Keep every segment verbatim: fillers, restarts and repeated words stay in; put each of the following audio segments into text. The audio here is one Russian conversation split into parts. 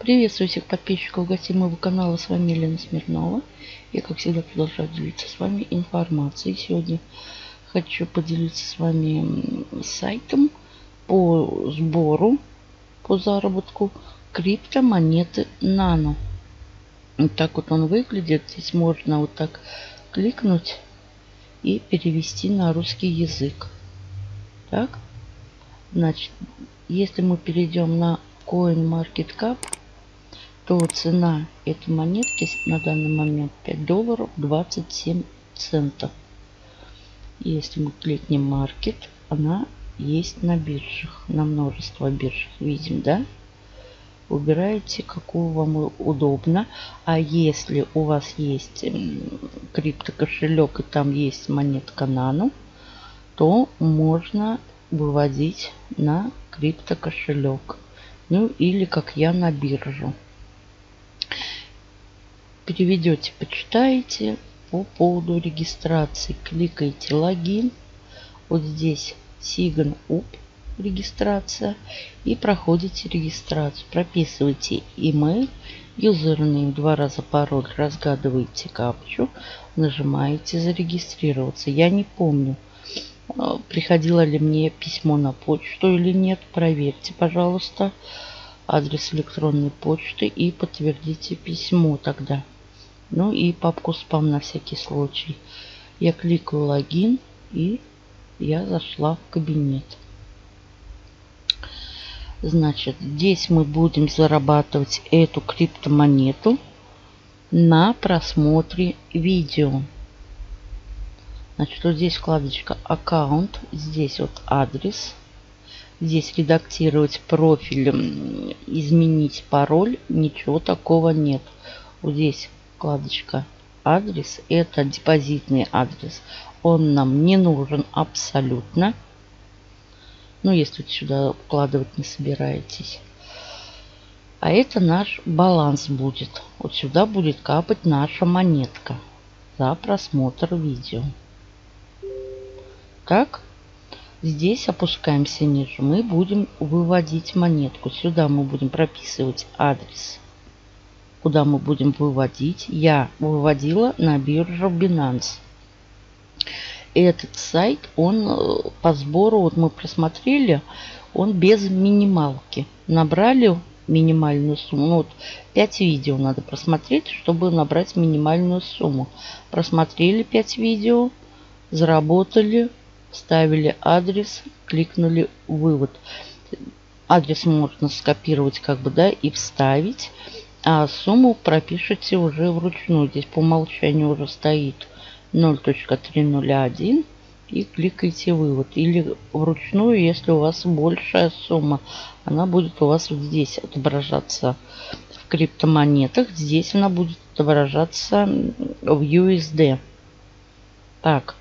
Приветствую всех подписчиков, гостей моего канала. С вами Елена Смирнова. Я, как всегда, продолжаю делиться с вами информацией. Сегодня хочу поделиться с вами сайтом по сбору, по заработку криптомонеты Nano. Вот так вот он выглядит. Здесь можно вот так кликнуть и перевести на русский язык. Так, значит, если мы перейдем на CoinMarketCap, то цена этой монетки на данный момент пять долларов двадцать семь центов. Если мы кликнем Market, она есть на биржах, на множество биржах. Видим, да? Выбираете, какую вам удобно. А если у вас есть криптокошелек и там есть монетка Nano, то можно выводить на криптокошелек. Ну или как я на биржу. Переведете, почитаете по поводу регистрации. Кликаете логин. Вот здесь Sign Up регистрация. И проходите регистрацию. Прописываете email, юзернейм, два раза пароль, разгадываете капчу, нажимаете зарегистрироваться. Я не помню, приходило ли мне письмо на почту или нет. Проверьте, пожалуйста, адрес электронной почты и подтвердите письмо тогда. Ну и папку спам на всякий случай. Я кликаю логин и я зашла в кабинет. Значит, здесь мы будем зарабатывать эту криптомонету на просмотре видео. Значит, вот здесь вкладочка аккаунт, здесь вот адрес, здесь редактировать профиль, изменить пароль, ничего такого нет. Вот здесь вкладочка адрес, это депозитный адрес, он нам не нужен абсолютно. Ну, если сюда вкладывать не собираетесь. А это наш баланс будет. Вот сюда будет капать наша монетка за просмотр видео. Так, здесь опускаемся ниже. Мы будем выводить монетку. Сюда мы будем прописывать адрес, куда мы будем выводить. Я выводила на биржу Binance. Этот сайт, он по сбору, вот мы просмотрели, он без минималки. Набрали минимальную сумму. Ну, вот пять видео надо просмотреть, чтобы набрать минимальную сумму. Просмотрели пять видео, заработали, вставили адрес, кликнули вывод. Адрес можно скопировать как бы, да, и вставить. А сумму пропишите уже вручную. Здесь по умолчанию уже стоит ноль целых три ноль один и кликаете вывод. Или вручную, если у вас большая сумма, она будет у вас вот здесь отображаться в криптомонетах. Здесь она будет отображаться в ю эс ди. Так.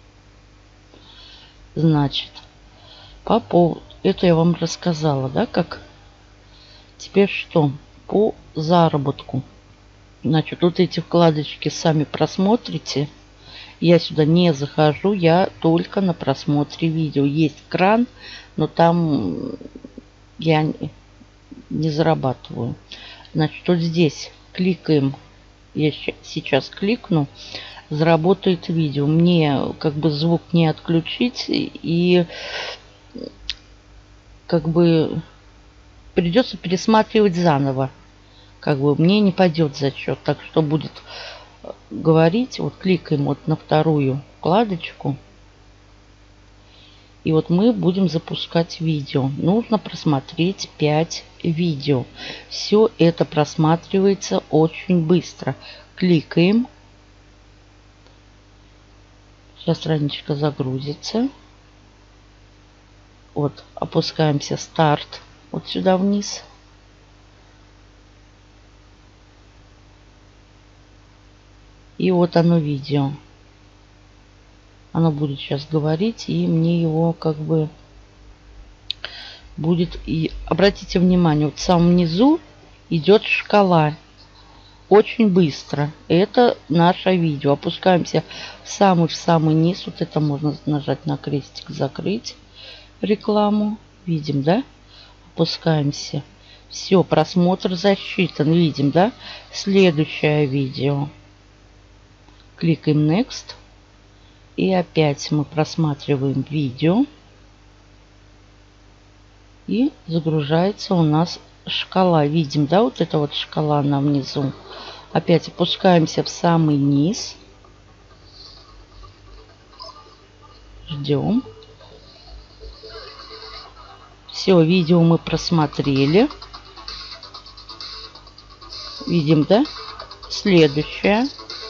Значит, по поводу... Это я вам рассказала, да, как? Теперь что? По заработку. Значит, вот эти вкладочки сами просмотрите. Я сюда не захожу, я только на просмотре видео. Есть кран, но там я не зарабатываю. Значит, вот здесь кликаем. Я сейчас кликну. Заработает видео. Мне как бы звук не отключить. И как бы придется пересматривать заново. Как бы мне не пойдет зачет. Так что будет говорить. Вот кликаем вот на вторую вкладочку. И вот мы будем запускать видео. Нужно просмотреть пять видео. Все это просматривается очень быстро. Кликаем. Сейчас страничка загрузится. Вот, опускаемся старт. Вот сюда вниз. И вот оно видео. Оно будет сейчас говорить, и мне его как бы будет... И обратите внимание, вот в самом низу идет шкала. Очень быстро. Это наше видео. Опускаемся в самый в самый низ. Вот это можно нажать на крестик, закрыть рекламу. Видим, да? Опускаемся Все, просмотр засчитан. Видим, да? Следующее видео. Кликаем Next. И опять мы просматриваем видео. И загружается у нас шкала. Видим, да, вот эта вот шкала на внизу. Опять опускаемся в самый низ. Ждем. Все, видео мы просмотрели. Видим, да? Следующее.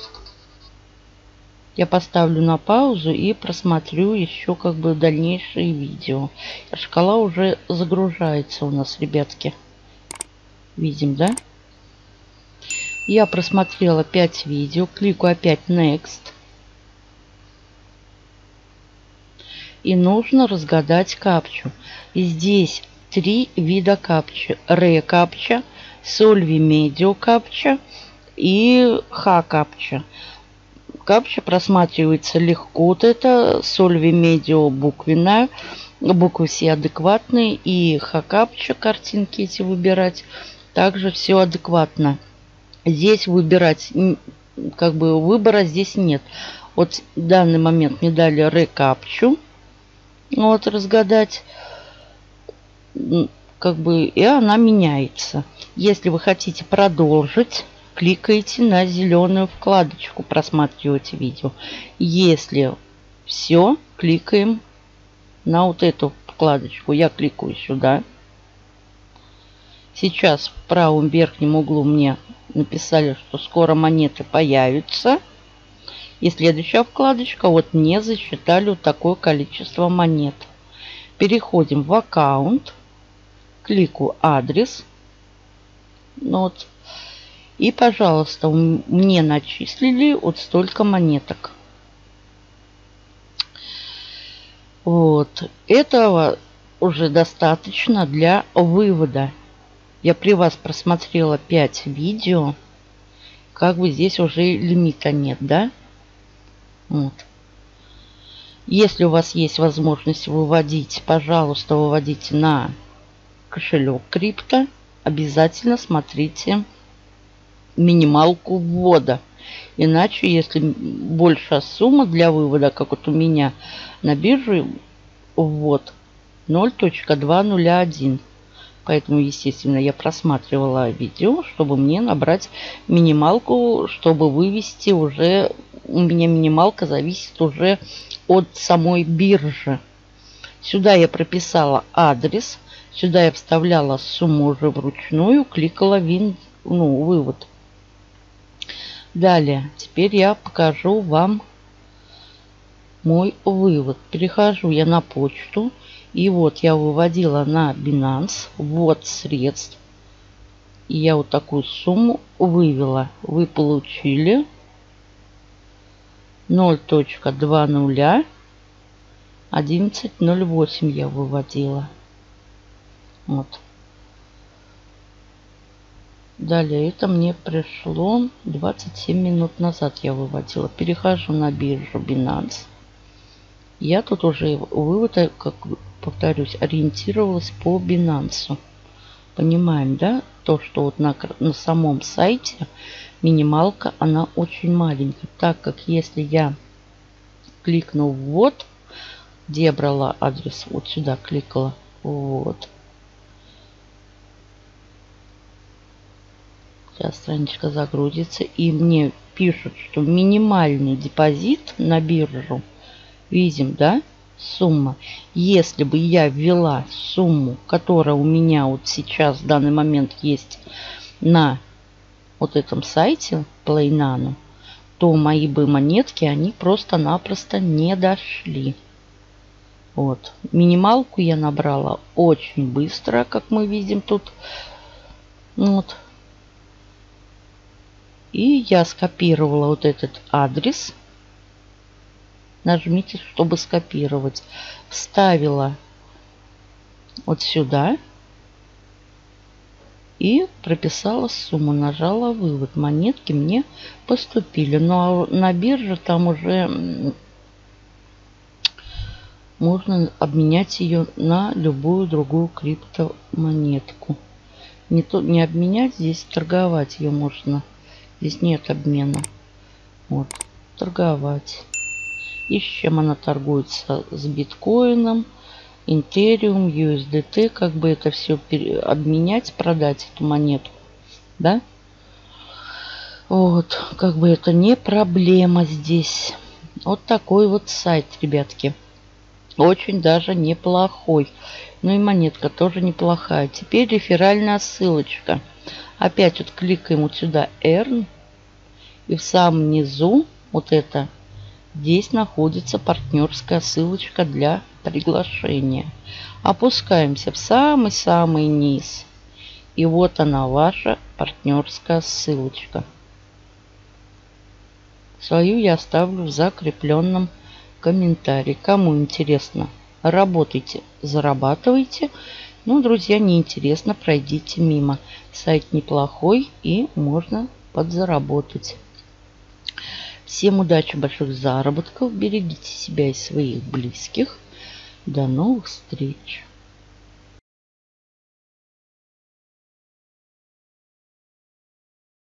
Я поставлю на паузу и просмотрю еще как бы дальнейшие видео. Шкала уже загружается у нас, ребятки. Видим, да? Я просмотрела пять видео. Кликаю опять Next. И нужно разгадать капчу. И здесь три вида капчи. Ре капча, Solvi Medio капча и Х капча. Капча просматривается легко. Вот это Solvi Medio буквенная. Буквы все адекватные. И Х капча, картинки эти выбирать. Также все адекватно. Здесь выбирать, как бы выбора здесь нет. Вот в данный момент мне дали Ре капчу. Вот разгадать. Как бы и она меняется. Если вы хотите продолжить, кликаете на зеленую вкладочку, просматриваете видео. Если все, кликаем на вот эту вкладочку. Я кликаю сюда. Сейчас в правом верхнем углу мне написали, что скоро монеты появятся. И следующая вкладочка. Вот мне засчитали вот такое количество монет. Переходим в аккаунт. Кликаю адрес. Вот. И, пожалуйста, мне начислили вот столько монеток. Вот. Этого уже достаточно для вывода. Я при вас просмотрела пять видео. Как бы здесь уже лимита нет, да? Вот. Если у вас есть возможность выводить, пожалуйста, выводите на кошелек крипто. Обязательно смотрите минималку ввода. Иначе, если большая сумма для вывода, как вот у меня на бирже, ввод ноль точка двести один. Поэтому, естественно, я просматривала видео, чтобы мне набрать минималку, чтобы вывести уже... У меня минималка зависит уже от самой биржи. Сюда я прописала адрес. Сюда я вставляла сумму уже вручную. Кликала вин, ну, вывод. Далее. Теперь я покажу вам мой вывод. Перехожу я на почту. И вот я выводила на Binance ввод средств. И я вот такую сумму вывела. Вы получили ноль точка двадцать одиннадцать ноль восемь я выводила. Вот. Далее это мне пришло двадцать семь минут назад я выводила. Перехожу на биржу Binance. Я тут уже вывод, как повторюсь, ориентировалась по Binance. Понимаем, да? То, что вот на, на самом сайте минималка, она очень маленькая. Так как если я кликну ввод, где я брала адрес, вот сюда кликала, вот. Сейчас страничка загрузится. И мне пишут, что минимальный депозит на биржу. Видим, да? Сумма. Если бы я ввела сумму, которая у меня вот сейчас в данный момент есть на вот этом сайте PlayNano, то мои бы монетки, они просто-напросто не дошли. Вот. Минималку я набрала очень быстро, как мы видим тут. Вот. И я скопировала вот этот адрес. Нажмите, чтобы скопировать. Вставила вот сюда. И прописала сумму. Нажала вывод. Монетки мне поступили. Но на бирже там уже можно обменять ее на любую другую криптомонетку. Не, то, не обменять, здесь торговать ее можно. Здесь нет обмена. Вот, торговать. И с чем она торгуется? С биткоином, Ethereum, ю эс ди ти. Как бы это все обменять, продать эту монету. Да? Вот, как бы это не проблема здесь. Вот такой вот сайт, ребятки. Очень даже неплохой. Ну и монетка тоже неплохая. Теперь реферальная ссылочка. Опять вот кликаем вот сюда Earn. И в самом низу вот это. Здесь находится партнерская ссылочка для приглашения. Опускаемся в самый-самый низ. И вот она, ваша партнерская ссылочка. Свою я оставлю в закрепленном комментарии. Кому интересно, работайте, зарабатывайте. Ну, друзья, неинтересно, пройдите мимо. Сайт неплохой и можно подзаработать. Всем удачи, больших заработков. Берегите себя и своих близких. До новых встреч.